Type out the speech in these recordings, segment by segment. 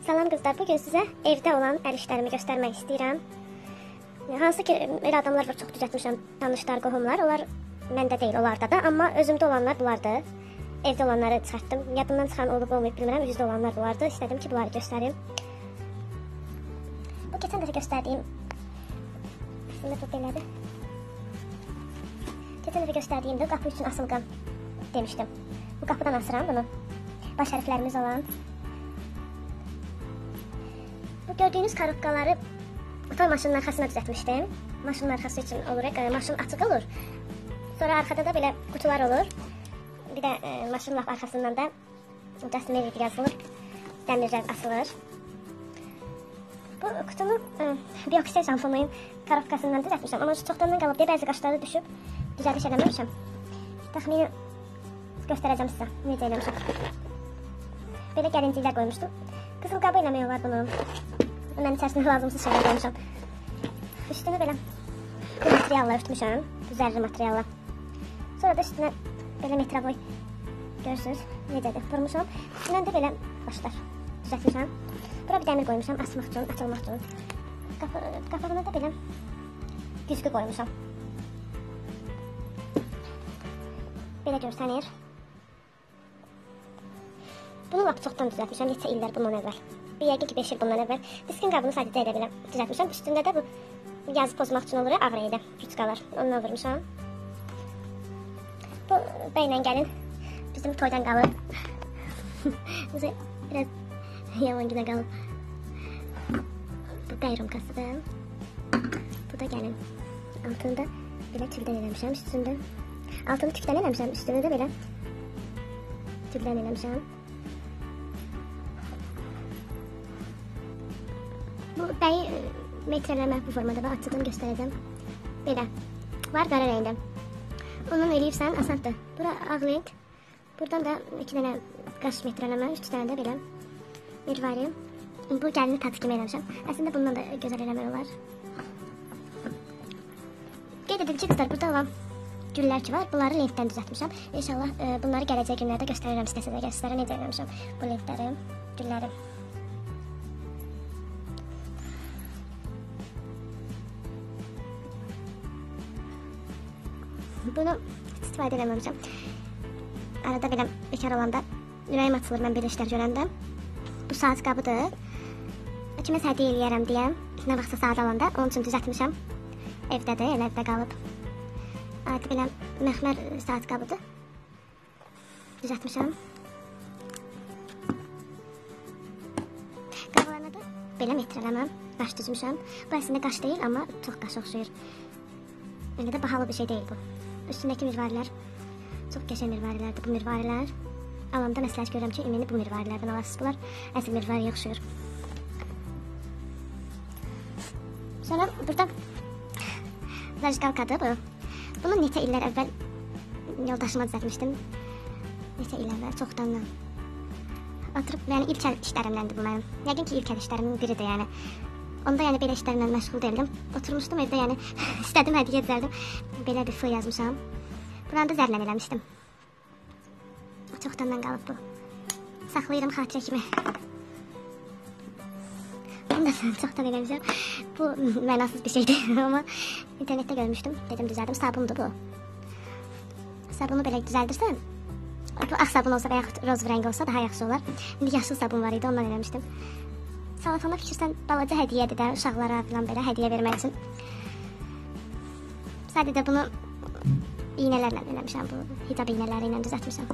Salam qızlar, bugün sizə evdə olan əl işlərimi göstərmək istəyirəm. Hansı ki, elə adamlar var, çox düzəltmişəm, tanışlar, qohumlar. Onlar məndə deyil, onlarda da. Amma özümdə olanlar bunlardır. Evdə olanları çıxartdım. Yadımdan çıxan olub olmayıb bilmirəm, üzdə olanlar bunlardır. İstədim ki, bunları göstərim. Bu keçən dəfə göstərdiyim... Əslində bu belədir. Keçən dəfə göstərdiyimdə qapı üçün asılqan demişdim. Bu qapıdan asıram bunu. Baş hərflərimiz olan. Bu gördüyünüz karobkaları motor maşının arxasına düzəltmişdim. Maşının arxası üçün olur, maşın açıq olur. Sonra arxada da belə qutular olur. Bir də maşının lap arxasından da Justin Mary yazılır. Dəmirlər asılır. Bu qutunu bioksel şampunun karobkasından düzəltmişəm. Amma çoxdandan qalıb deyə bəzi qaşları düşüb düzəliş eləməmişəm. Təxmini göstərəcəm sizə necə eləmişəm. Belə gəlinciklər qoymuşdum. Qızıl qabı eləmək olar bunu. Mən içərisində lazımsız şeylər qoymuşam. Üstünü belə bu materialla örtmüşəm. Bu zərri materialla. Sonra da üstünə belə metravoy görürsünüz necədir. Vurmuşam. Üstündən də belə başlar düzəltmişəm. Bura bir dəmir qoymuşam asmaq üçün, açılmaq üçün. Qapağına da belə güzgü qoymuşam. Belə görsənir. Bunu lap çoxdan düzəltmişəm, neçə illər bundan əvvəl. Bir yəqin ki 5 il bundan əvvəl. Diskin qabını sadəcə elə belə düzəltmişəm. Üstündə də bu yazı pozmaq üçün olur, ağ rəydə ruçkalar. Ondan vurmuşam. Bu bəylə gəlin. Bizim toydan qalıb. Biraz yalan günə qalıb. Bu bəy rumkasıdır. Bu da gəlin. Altını da belə tüldən eləmişəm üstündə. Altını tükdən eləmişəm, üstünü də belə tüldən eləmişəm. Bu bəyi metrələmə bu formada və açıdan göstərəcəm. Belə. Var qara rəngdə. Ondan eləyirsən, asandır. Bura ağ renk. Buradan da 2 dənə qaş metrələmə, 3 dənə də belə mirvari. Bu gəlini tatı kimi eləmişəm. Əslində bundan da gözəl eləmək olar. Qeyd edim ki, qızlar, burada olan güllər ki var, bunları lentdən düzəltmişəm. İnşallah bunları gələcək günlərdə göstərirəm istəsə də sizlərə necə eləmişəm bu lentləri, gülləri. Bunu istifadə eləməmişəm. Arada belə bekar olanda ürəyim açılır mən belə işlər görəndə. Bu saat qabıdır. Kiməsə hədiyyə eləyərəm deyə nə vaxtsa saat alanda onun üçün düzəltmişəm. Evdədir, elə evdə qalıb. Adi belə məxmər saat qabıdır. Düzəltmişəm. Qablarına da belə metrələməm. Qaş düzmüşəm. Bu əslində qaş deyil, amma çox qaş oxşayır. Elə də bahalı bir şey deyil bu. Üstündəki mirvarilər çox qəşəng mirvarilərdir. Bu mirvarilər alanda məsləhət görürəm ki, ümumi bu mirvarilərdən alasınız. Bunlar əsl mirvariyə oxşuyur. Sonra burada zajqalkadır bu. Bunu neçə illər əvvəl yoldaşıma düzəltmişdim. Neçə il əvvəl, çoxdandan. Oturub, yəni ilk işlərimdəndir bu mənim. Yəqin ki, ilk işlərimin biridir, yəni. Onda yəni belə işlərlə məşğul deyildim. Oturmuşdum evdə, yəni istədim hədiyyə düzəldim. Belə bir fı yazmışam. Buranı da zərlə eləmişdim. Çoxdandan qalıb bu. Saxlayıram xatirə kimi. Bunu da çoxdan eləmişəm. Bu mənasız bir şeydir, amma internetdə görmüşdüm. Dedim düzəldim. Sabundur bu. Sabunu belə düzəldirsən, bu ağ sabun olsa və yaxud roz rəng olsa daha yaxşı olar. İndi yaşıl sabun var idi, ondan eləmişdim. Salafona fikirsən balaca hədiyyədir də uşaqlara falan belə hədiyyə vermək üçün. Sadəcə bunu iynələrlə eləmişəm, bu hicab iynələri ilə düzəltmişəm.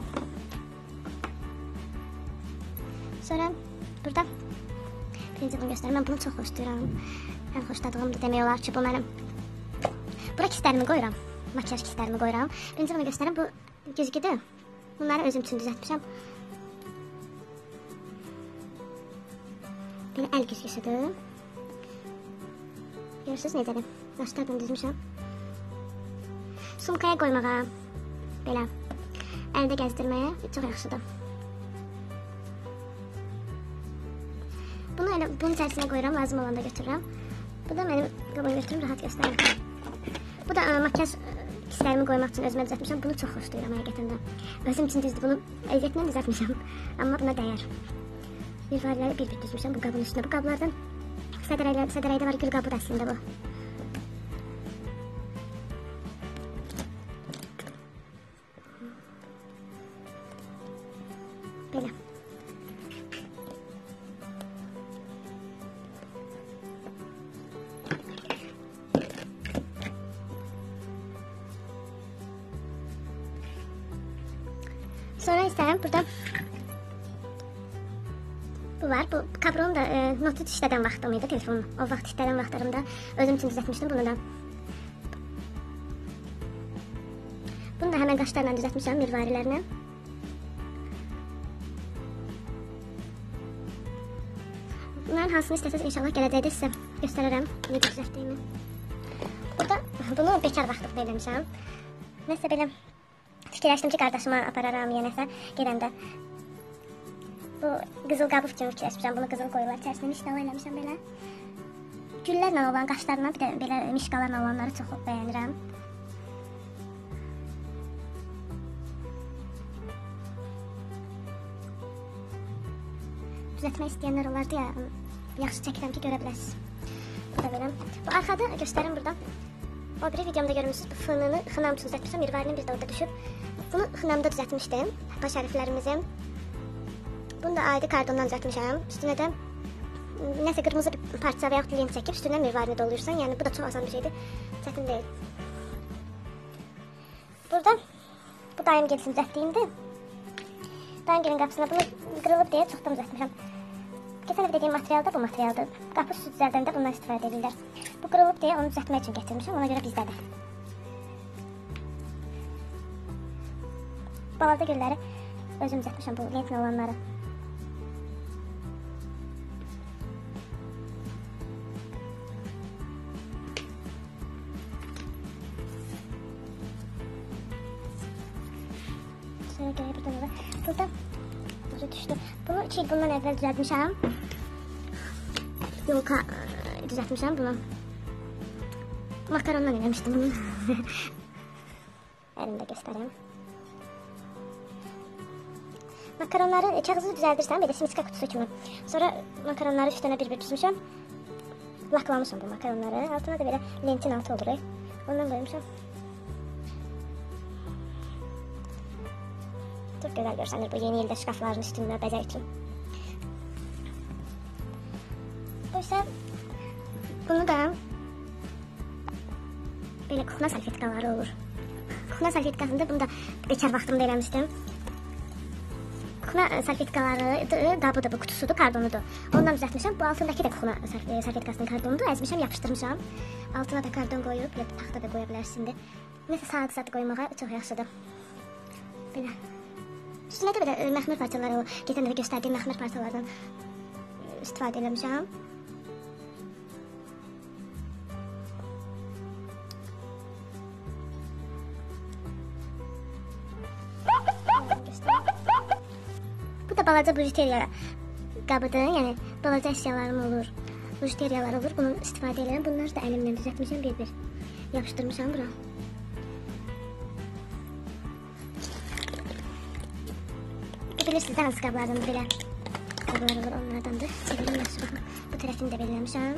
Sonra burada birinci bunu göstərim. Mən bunu çox xoşlayıram. Ən xoşladığım da demək olar ki, bu mənim. Bura kistlərimi qoyuram, makyaj kistlərimi qoyuram. Birinci bunu göstərim, bu güzgüdür. Bunları özüm üçün düzəltmişəm. Belə əl güzgüsüdür. Görürsünüz necədir? Daşlardan düzmüşəm. Sumkaya qoymağa, belə əldə gəzdirməyə çox yaxşıdır. Bunu elə bunun içərisinə qoyuram, lazım olanda götürürəm. Bu da mənim qabımı götürüm, rahat göstərim. Bu da makyaj kistlərimi qoymaq üçün özümə düzəltmişəm. Bunu çox xoşlayıram həqiqətən də. Özüm üçün düzdür, bunu əziyyətlə düzəltmişəm. Amma buna dəyər. mirvariləri bir-bir düzmüşəm bu qabın üstünə. Bu qablardan Sədərəydə var gül qabı da əslində bu. Belə. Sonra isə burada bu var. Bu kabronu da notu işlədən vaxtım idi telefonu. O vaxt işlədən vaxtlarımda özüm üçün düzəltmişdim bunu da. Bunu da həmən qaşlarla düzəltmişəm mirvarilərinə. Bunların hansını istəsəz inşallah gələcəkdə sizə göstərərəm necə düzəltdiyimi. Burada bunu bekar vaxtında eləmişəm. Nəsə belə fikirləşdim ki, qardaşıma apararam yenəsə gedəndə. Bu qızıl qabı üçün fikirləşmişəm. Bunu qızıl qoyurlar içərisinə mişqala eləmişəm belə. Güllərlə olan qaşlarına bir də belə mişqalarla olanları çox bəyənirəm. Düzəltmək istəyənlər olardı ya, yaxşı çəkirəm ki, görə biləsiniz. Bu da belə. Bu arxada göstərim burada. O biri videomda görmüşsünüz, bu fınını xınam üçün düzəltmişəm. Mirvarinin bir də orada düşüb. Bunu xınamda düzəltmişdim. Baş hərflərimizi. Bunu da adi kardondan düzəltmişəm. Üstünə də nəsə qırmızı bir parça və yaxud lent çəkib üstündən mirvarini doldurursan. Yəni bu da çox asan bir şeydir. Çətin deyil. Burada bu daim gelsin düzəltdiyimdir. Daim gelin qapısına bunu qırılıb deyə çoxdan düzəltmişəm. Keçən dəfə dediyim material da bu materialdır. Qapı üstü düzəldəndə bundan istifadə edirlər. Bu qırılıb deyə onu düzəltmək üçün gətirmişəm. Ona görə bizdədir. Balaca gülləri özüm düzəltmişəm bu lentlə olanları. Şöyle görək burada da. Burada düşdü. Bunu 2 il bundan əvvəl düzəltmişəm. Yolka düzəltmişəm bunu. Makarondan eləmişdim bunu. Əlimdə göstəreyim. Makaronları kağızı düzəldirsən, belə simiska kutusu kimi. Sonra makaronları üstünə bir-bir düzmüşəm. Laklamışam bu makaronları. Altına da belə lentin altı olur. Ondan qoymuşam. Çok güzel görsənir bu yeni ildə şkafların üstündə bəzək üçün. Bu isə bunu da belə kuxna salfetkaları olur. Kuxna salfetkasında bunu da bekar vaxtımda eləmişdim. Kuxna salfetkaları da bu da bu kutusudur, kardonudur. Ondan düzəltmişəm. Bu altındakı da kuxna salfetkasının kardonudur. Əzmişəm, yapışdırmışam. Altına da kardon qoyub, belə taxta da qoya bilərsiniz. Nəsə saat qoymağa çox yaxşıdır. Belə. Üstünə də belə məxmər parçaları, o geçən dəfə göstərdiyim məxmər parçalardan istifadə eləmişəm. Bu da balaca bujuteriya qabıdır, yəni balaca əşyalarım olur, bujuteriyalar olur, bunu istifadə edirəm. Bunları da əlimlə düzəltmişəm, bir-bir yapışdırmışam bura. Bilirsiniz hansı qablardan belə qablar olur, onlardandır. Çevirim yaxşı baxın. Bu tərəfini də belirləmişəm.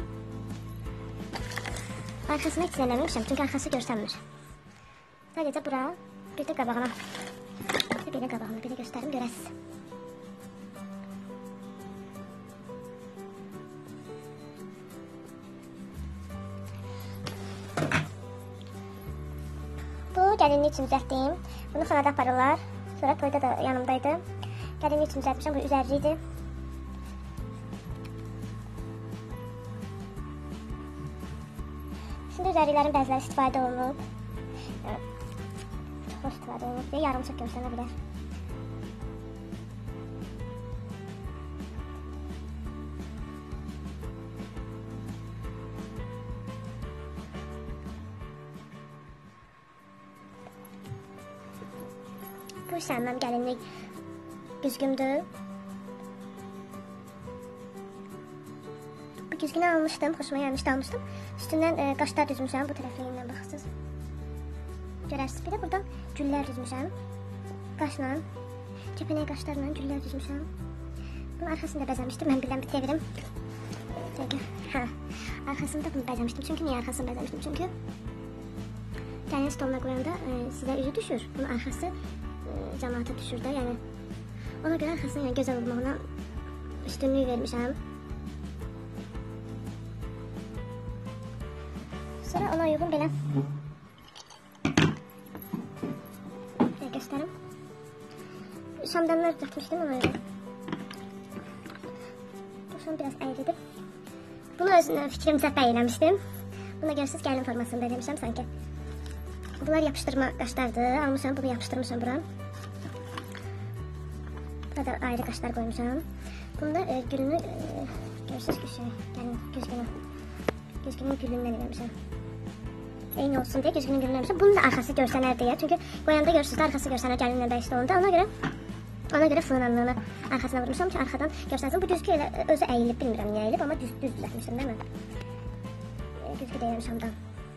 Arxasına heç eləməmişəm, çünki arxası görsənmir. Sadəcə bura, bir də qabağına. Belə qabağını bir də göstərim, görəsiniz. Bu gəlinlik üçün düzəltdiyim. Bunu xanada aparırlar. Sonra toyda da yanımdaydı. Gəlinlik üçün düzəltmişəm, bu üzərli idi. Şimdi üzərliklərin bəziləri istifadə olunub. Çox istifadə olunub deyə yarımçıq görsənə bilər. Bu isə mənim gəlinlik güzgümdür. Bu güzgünü almışdım, xoşuma gəlmişdi, almışdım. Üstündən qaşlar düzmüşəm, bu tərəfliyindən baxırsınız. Görərsiniz, bir də buradan güllər düzmüşəm. Qaşla, kəpənək qaşlarla güllər düzmüşəm. Bunun arxasını da bəzəmişdim. Mən birdən bir çevirim. Hə, arxasını da bunu bəzəmişdim. Çünki niyə arxasını bəzəmişdim? Çünki gəlin stoluna qoyanda sizə üzü düşür. Bunun arxası cəmaata düşür də. Yəni ona görə arxasına yəni gözəl olmağına üstünlük vermişəm. Sonra ona uyğun belə göstərim. Şamdanlar düzəltmişdim ona görə. Bu şam biraz əyridir. Bunu öz fikrimcə bəyənmişdim. Buna görürsünüz gəlin formasında eləmişəm sanki. Bunlar yapışdırma qaşlardır. Almışam, bunu yapışdırmışam bura. Burada ayrı qaşlar qoymuşam. Bunda gülünü görürsünüz ki gəlin güzgünün gülündən eləmişəm. Eyni olsun deyə güzgünün gülündən eləmişəm. Bunun da arxası görsənər deyə. Çünki qoyanda görürsünüz də arxası görsənər gəlinlə bəyişdə olunca. Ona görə fırlanlığını arxasına vurmuşam ki arxadan görsənsin. Bu güzgü elə özü əyilib, bilmirəm niyə əyilib, amma düz düzəltmişdim də mən. Güzgü deyirəm şamdan.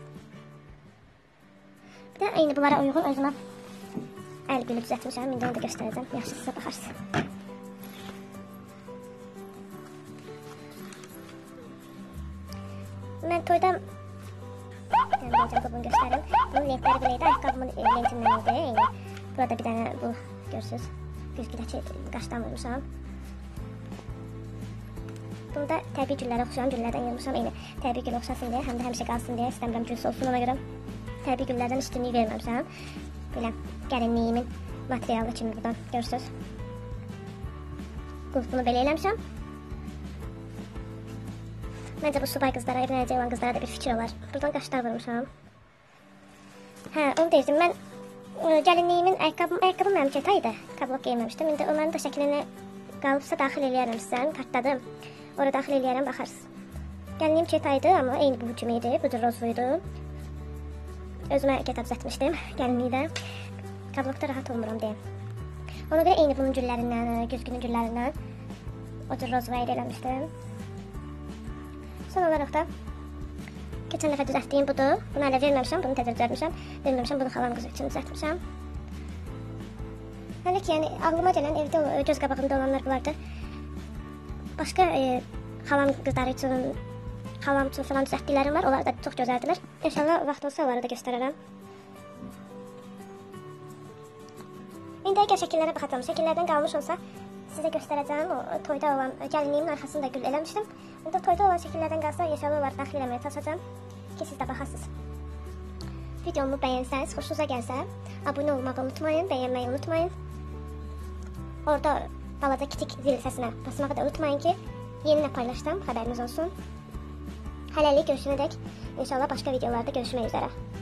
Bir də eyni bunlara uyğun özümə əl gülü düzəltmişəm. İndi onu da göstərəcəm. Yaxşı sizə baxarsınız. Mən toyda bunu göstərim. Bunun lentləri belə idi. Ayaqqabımın lentindən idi. Eyni. Burada bir dənə bu görürsünüz. Güzgüdəki qaşdan vurmuşam. Bunu da təbii güllərə oxşayan güllərdən yığmışam. Eyni təbii gül oxşasın deyə, həm də həmişə qalsın deyə. İstəmirəm gülsü olsun, ona görə təbii güllərdən üstünlük verməmişəm. Belə gəlinliyimin materialı kimi buradan görürsünüz. Qulpunu belə eləmişəm. Məncə bu subay qızlara, evlənəcək olan qızlara da bir fikir olar. Buradan qaşlar vurmuşam. Hə, onu deyirdim. Mən gəlinliyimin ayaqqabım mənim ketaydı. Kablok geyməmişdim. İndi o mənim də şəklinə qalıbsa daxil eləyərəm sizdən. Kartladım. Orada daxil eləyərəm, baxarsınız. Gəlinliyim ketaydı, amma eyni bu kimi idi. Bu cür rozluydu. Özümə ketə düzəltmişdim gəlinlikdə. Kablokda rahat olmuram deyə. Ona görə eyni bunun güllərindən, güzgünün güllərindən o cür rozvayı eləmişdim. Son olaraq da keçən dəfə düzəltdiyim budur. Bunu hələ verməmişəm, bunu tədər düzəltmişəm. Verməmişəm, bunu xalam qızı üçün düzəltmişəm. Hələ ki, yəni ağlıma gələn evdə göz qabağında olanlar bunlardır. Başqa xalam qızları üçün, xalam üçün falan düzəltdiklərim var. Onlar da çox gözəldirlər. İnşallah vaxt olsa onları da göstərərəm. İndi əgər şəkillərə baxacağım. Şəkillərdən qalmış olsa sizə göstərəcəm. O toyda olan gəlinliyimin arxasında gül eləmişdim. İndi toyda olan şəkillərdən qalsa yaşalı olaraq daxil eləməyə çalışacağım ki siz də baxasınız. Videomu bəyənsəniz, xoşunuza gəlsə abunə olmağı unutmayın, bəyənməyi unutmayın. Orada balaca kiçik zil səsinə basmağı da unutmayın ki yeni nə paylaşsam xəbəriniz olsun. Hələlik görüşənədək inşallah başqa videolarda görüşmək üzərə.